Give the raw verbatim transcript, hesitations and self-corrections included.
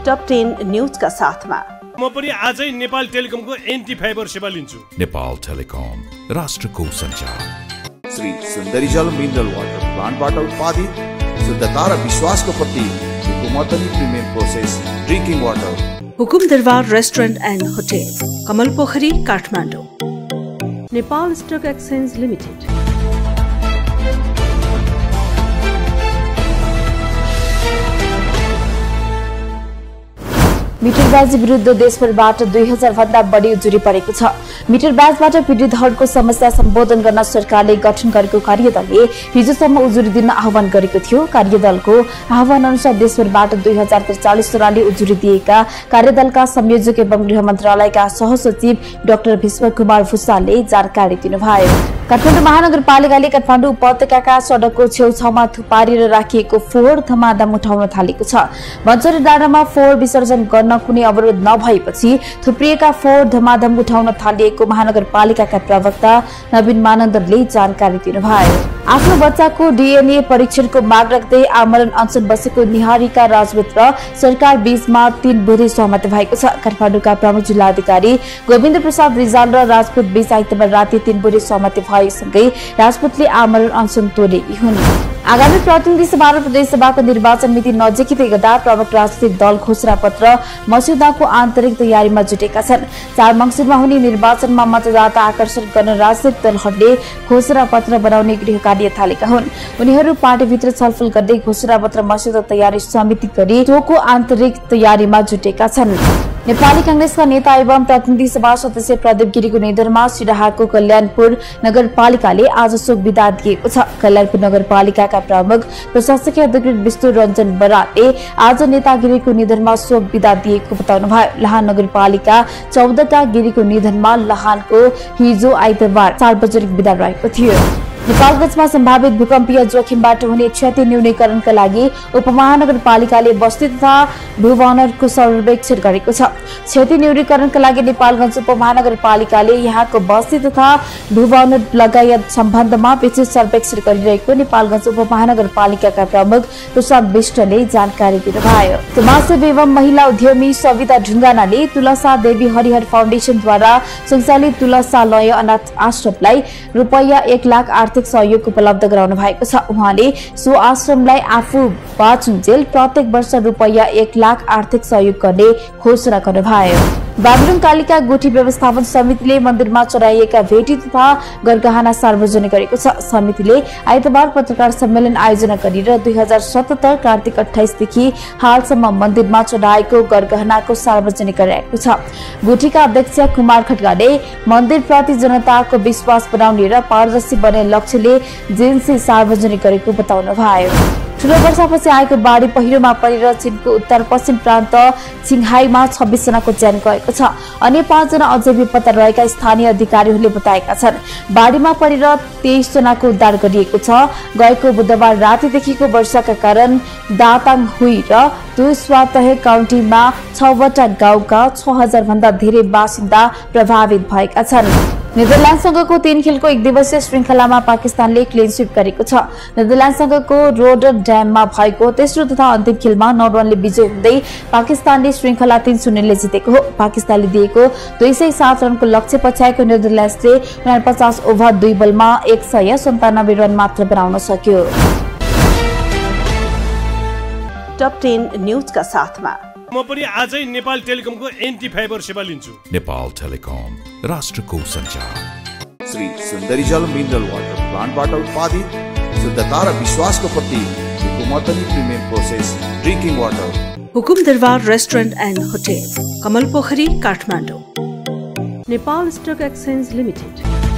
Top ten news का साथ में म पनि आजै नेपाल टेलिकमको एन्टी फाइबर सेवा लिन्छु। नेपाल टेलिकम राष्ट्रको सञ्चार। श्री सुन्दरी जल मिनरल वाटर प्लान्टबाट उत्पादित शुद्धता र विश्वासको प्रतीक Madani premium process drinking water. Hukum Darbar restaurant and hotel, Kamal Pokhari, Kathmandu. Nepal stock exchange limited. मिटरबाजी विरुद्ध देशभरबाट दुई हजार भन्दा बढी उजुरी परेको छ। मिटरबाजबाट पीडितहरूको समस्या सम्बोधन गर्न सरकारले गठन गरेको कार्यदलले हिजोसम्म उजुरी दिन आह्वान गरेको थियो। कार्यदलको आह्वान अनुसार देशभरबाट दुई हजार त्रिचालिस जनाले उजुरी दिएका कार्यदलका संयोजक एवं गृह मन्त्रालयका सहसचिव डाक्टर भीष्म कुमार भुसालले जानकारी दिनुभयो। काठमाडौँ महानगरपालिकाले काठमाडौँ उपत्यकाका सडकको छेउछाउमा थुपारेर राखिएको फोहोर धमाधम उठाउन थालेको छ। मन्चरी डाँडामा फोहोर विसर्जन गर्न कुनै अवरोध नभएपछि थुप्रिएका फोहोर धमाधम उठाउन थालिएको महानगरपालिकाका प्रवक्ता नवीन मानन्दरले जानकारी दिनुभयो। आफ्नो बच्चाको डीएनए परीक्षणको माग राख्दै आमरण अनसन बसेको निहारिका राजपूत र सरकार बीचमा तीन बुधे सहमति भएको छ। काठमाडौँका प्रमुख जिल्लाधिकारी गोविन्द प्रसाद रिजाल र राजपूत बीच आइतबार राति तीन बुधे सहमति भएसँगै राजपूतले आमरण अनसन तोडेकी हुन्। आगामी प्रतिनिधि सभा र प्रदेश सभाको निर्वाचन मिति नजिकै गर्दा प्रमुख राजनीतिक दल घोषणा पत्र मस्यौदाको आन्तरिक तयारीमा जुटेका छन्। चार मंसिरमा हुने निर्वाचनमा मतदाता आकर्षण गर्न राजनीतिक दलहरूले घोषणा पत्र बनाउने गृह कार्य थालेका हुन्। उनीहरू पार्टीभित्र छलफल गर्दै घोषणा पत्र मस्यौदा तयारी समिति गरी सोको आन्तरिक तयारीमा जुटेका छन्। नेपाली कांग्रेसका नेता एवं प्रतिनिधि सभा सदस्य प्रदीप गिरीको निधनमा सिराहाको कल्याणपुर नगरपालिकाले आज शोक विदा दिएको छ। कल्याणपुर नगरपालिकाका प्रमुख प्रशासकीय अधिकृत विष्णु रञ्जन बरालले आज नेता गिरीको निधनमा शोक विदा दिएको बताउनुभयो। लहान नगरपालिका चौधका गिरीको निधनमा लहानको हिजो आइतबार सार्वजनिक विदा रहेको थियो। नेपालगञ्जमा सम्भावित भूकम्पीय जोखिमबाट हुने क्षति न्यूनीकरणका लागि उपमहानगरपालिकाले बस्ती तथा भूवनरको सर्वेक्षण गरेको छ। क्षति न्यूनीकरणका लागि नेपालगञ्ज उपमहानगरपालिकाले यहाँको बस्ती तथा भूवनर लगायत सम्बन्धमा विशेष सर्वेक्षण गरिरहेको नेपालगञ्ज उपमहानगरपालिकाका प्रमुख प्रसाद विष्टले जानकारी दिनुभयो। समाजसेवी एवं महिला उद्यमी सविता ढुङ्गानाले तुलसा देवी हरिहर फाउन्डेशनद्वारा सञ्चालित तुलसालय अनाथ आश्रमलाई रुपैयाँ एक लाख आर्थिक सहयोग उपलब्ध गराउनु भएको छ। उहाँले सो आश्रमलाई आफू बाँचुन्जेल प्रत्येक वर्ष रुपैयाँ एक लाख आर्थिक सहयोग गर्ने घोषणा गर्नुभयो। बागलुङ कालिका गोठी व्यवस्थापन समितिले मन्दिरमा चढाइएका भेटी तथा गरगहना सार्वजनिक गरेको छ। समितिले आइतबार पत्रकार सम्मेलन आयोजना गरेर दुई हजार सतहत्तर कार्तिक अठाइसदेखि हालसम्म मन्दिरमा चढाएको गरगहनाको सार्वजनिक गराएको छ। गोठीका अध्यक्ष कुमार खड्गाले मन्दिरप्रति जनताको विश्वास बनाउने र पारदर्शी बन्ने लक्ष्यले जेन्सी सार्वजनिक गरेको बताउनुभयो। ठूलो वर्षापछि आएको बाढी पहिरोमा परेर चीनको उत्तर पश्चिम प्रान्त सिंहाईमा छब्बीस जनाको ज्यान गएको छ। अन्य पाँच जना अझै बेपत्ता रहेका स्थानीय अधिकारीहरूले बताएका छन्। बाढीमा परेर तेइस जनाको उद्धार गरिएको छ। गएको बुधबार रातिदेखिको वर्षाका कारण दाताङ हुई र दुस्वातह काउन्टीमा छवटा गाउँका छ हजार भन्दा धेरै बासिन्दा प्रभावित भएका छन्। नेदरल्यान्डसँगको तीन खेलको एक दिवसीय श्रृंखलामा पाकिस्तानले क्लिन स्वीप गरेको छ। नेदरल्यान्डसँगको रोटरड्याममा भएको तेस्रो तथा अन्तिम खेलमा नौ रनले विजय हुँदै पाकिस्तानले श्रृंखला तीन शून्यले जितेको हो। पाकिस्तानले दिएको दुई सय सात रनको लक्ष्य पछ्याएको नेदरल्यान्ड्सले उनापचास ओभर दुई बलमा एक सय सन्तानब्बे रन मात्र बनाउन सक्यो। टप टेन न्यूज का साथ में म पनि आजै नेपाल टेलिकमको एन्टी फाइबर सेवा लिन्छु। नेपाल टेलिकम राष्ट्रको सञ्चार। श्री सुन्दरी जल मिनरल वाटर प्लान्टबाट उत्पादित शुद्धता र विश्वासको प्रतीक Madani premium process drinking water. Hukum Darbar restaurant and hotel, Kamal Pokhari, Kathmandu. Nepal stock exchange limited.